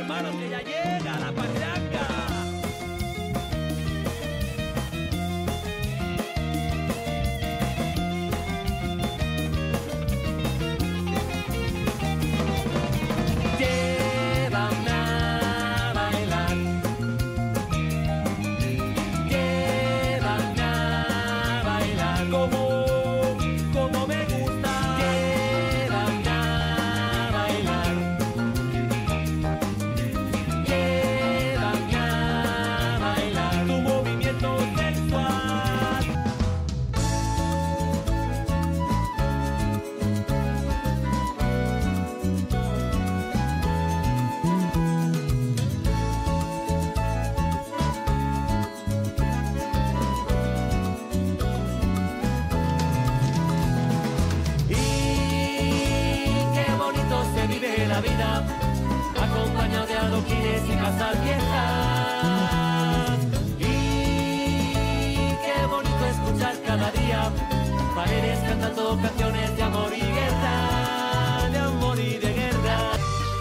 hermanos, que ya llega la pachanga. La vida, acompañado de adoquines y casas viejas. Y qué bonito escuchar cada día paredes cantando canciones de amor y guerra, de amor y de guerra.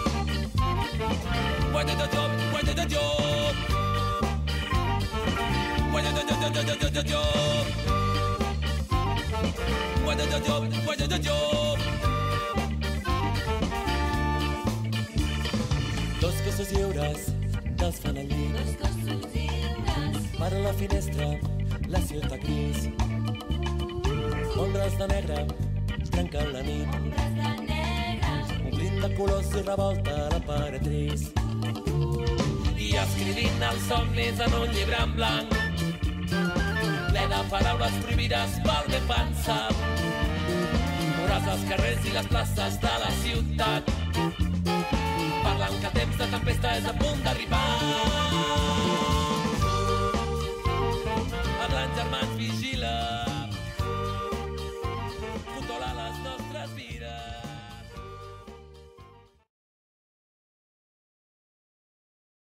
Where did the job? Where did the job? Where did the job? Where did the job? Where did the job? Dos cossos lliures dels fan allí. Per la finestra, la ciutat gris. Ombres de negre trenquen la nit. Omplint de colors i revolta la paret trist. I escrivint els somnis en un llibre en blanc, ple de paraules prohibides pel ben pensar. Veuràs els carrers i les places de la ciutat parlant que el temps de tempesta és a punt d'arribar.